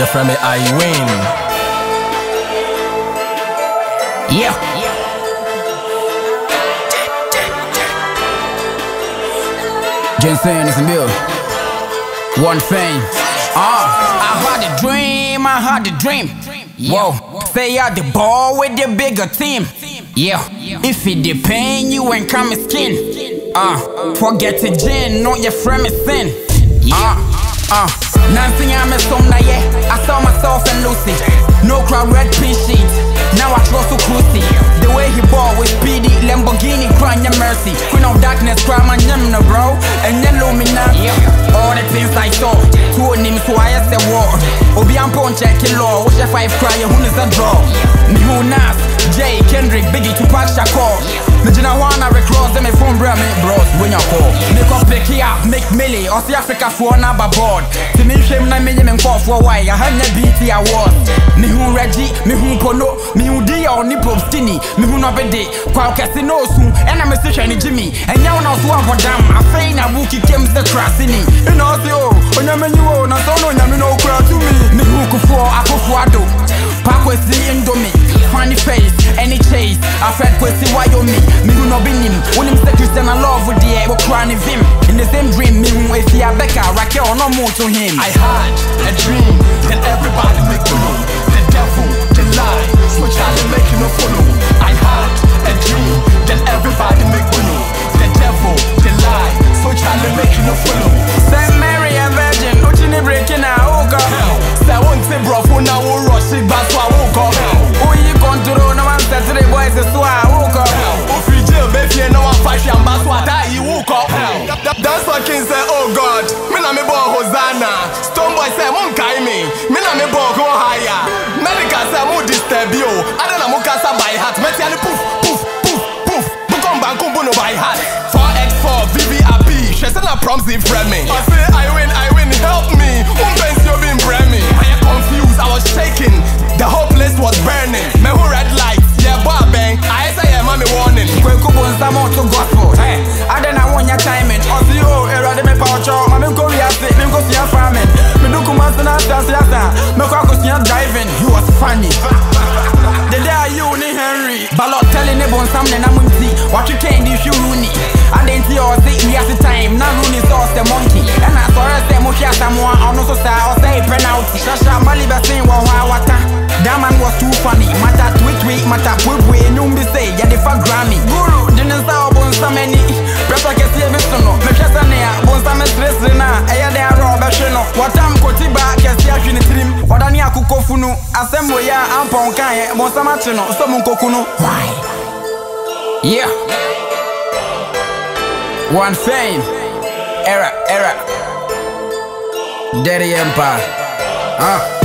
You're from me, I win. Yeah. Jensen is in bill. One thing. I had a dream, I had a dream. Whoa, say you're the ball with the bigger team. Yeah, if it depend, you ain't come skin. Forget the gin, not your friend is sin. Nothing I'm a song now, yeah. I saw myself and Lucy. No crowd, red pin sheet. Now I trust so cruisy. The way he bought with speedy Lamborghini, crying your mercy. Queen of darkness, cry my name, bro. And then Luminati. All the things I saw. Two names, so I asked the war. Obian Pon checking law. What's your 5 cry? Who is a draw? Me who Nas, Jay, Kendrick, Biggie, Tupac Shakur. Mijina wanna recross them phone bra me bros when you call. Make up pick ya, make milli, or see Africa for number board. To me shame na me call for why I had BT award. Me who Reggie, me who Pono, me who Dia or Nipple Skinny, me who no bede, Qual Casino soon, and I'm a station Jimmy. And now now swap for damn, I feign a wookie came the crassini. And also, when I'm in you own, I don't know no crowd to me. Me who could for a cofuado. Pack with the Indomie, funny face, any chase. I fed Kwesi Wyoming, me who no be him. When him say Christian I love with the air, we're crying him. In the same dream, me who if he a Becca, Raquel no more to him. I had a dream that everybody make me know. The devil, the lie, so Charlie making no follow. I had a dream that everybody make me know. The devil, the lie, so Charlie making no follow. Saint Mary a virgin, no chini breaking a hookah. Say one thing bro, for now we'll rush it back to our hookah. Who you control, no one says to the boys is to our hookah. If you jail, baby, no one fight you and back what I you hookah. That's what King say, oh God, me na me boy Hosanna. Stone boy say, mon kai me na me boy go higher. Medical say, mo disturb you. I don't know mo kasa by heart. Meti ani poof, poof, poof, poof. Bukom bankum bono by heart. 4x4, VVIP. She said na proms in friend me. I say, I win, help me. Umbensi you been brand me. I am confused, I was shaking. The whole place was burning. Me who red lights, yeah, boy bang. I say, yeah, mommy warning. Kwe kubo nsamo to gospel. Hey, I don't know when you're timing. Osi yo, era de me poucho. Mami mko riase, me mko siya farming. Me do kumasa na siya. Me kwa kusiya driving. He was funny. The day you ni Henry. Balot telling me bon samne na munti. What you can't do if you Rooney. I didn't see or see me at the time. Now Rooney sauce the monkey. And I saw her say mo share someone. I no so style or say penalty. Shasha mali ba saying wa wata. That man was too funny. Mata tweet, mata pwe nyumbi say ya de fa Grammy. Guru didn't say bon sameni. Pressure ke see ebisono. Me chesa ne ya bon samen stress na. Eya de aro be hwe no. Watam koti ba ke see ahwe ne tirim. Odani akukofu no. Asembo ya ampon kan ye bon samati no. So mun koku no. Why? Yeah. One fame. Era. Daddy Empire.